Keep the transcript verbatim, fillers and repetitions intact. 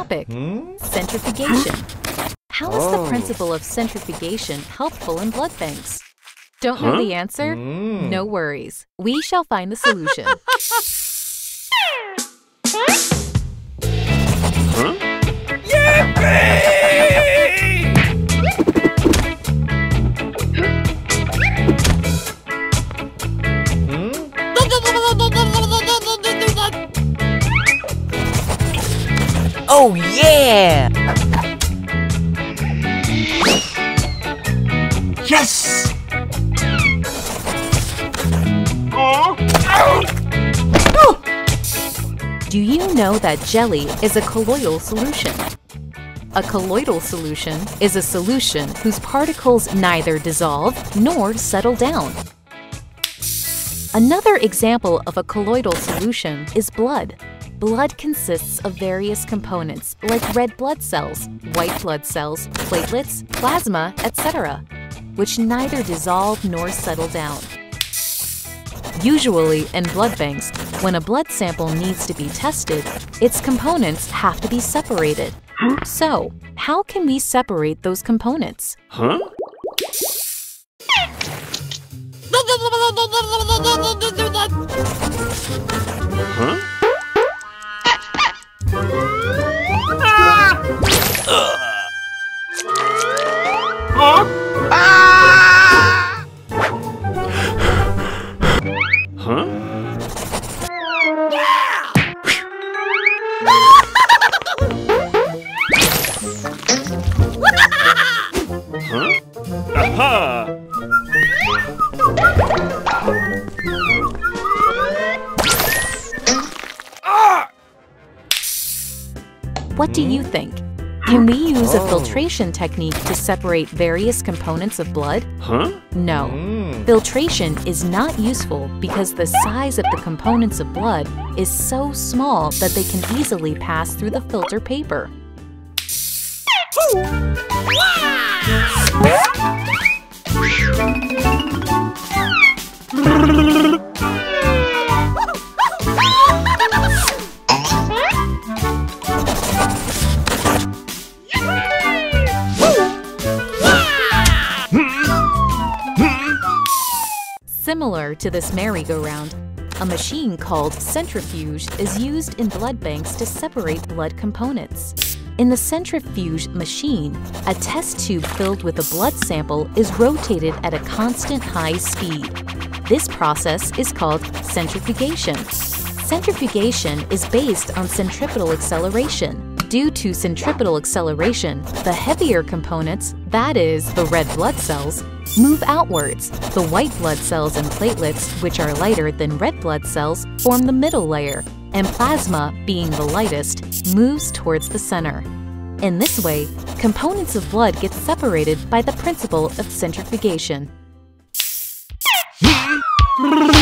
topic, centrifugation. How is the principle of centrifugation helpful in blood banks? Don't know the answer? No worries. We shall find the solution. Oh yeah! Yes! Do you know that jelly is a colloidal solution? A colloidal solution is a solution whose particles neither dissolve nor settle down. Another example of a colloidal solution is blood. Blood consists of various components like red blood cells, white blood cells, platelets, plasma, et cetera, which neither dissolve nor settle down. Usually in blood banks, when a blood sample needs to be tested, its components have to be separated. So, how can we separate those components? Huh? Huh? Huh? Ah! Huh? Huh? Aha! What do you think? Can we use a filtration technique to separate various components of blood? Huh? No. Filtration is not useful because the size of the components of blood is so small that they can easily pass through the filter paper. Similar to this merry-go-round, a machine called Centrifuge is used in blood banks to separate blood components. In the Centrifuge machine, a test tube filled with a blood sample is rotated at a constant high speed. This process is called centrifugation. Centrifugation is based on centripetal acceleration. Due to centripetal acceleration, the heavier components, that is, the red blood cells, move outwards. The white blood cells and platelets, which are lighter than red blood cells, form the middle layer, and plasma, being the lightest, moves towards the center. In this way, components of blood get separated by the principle of centrifugation.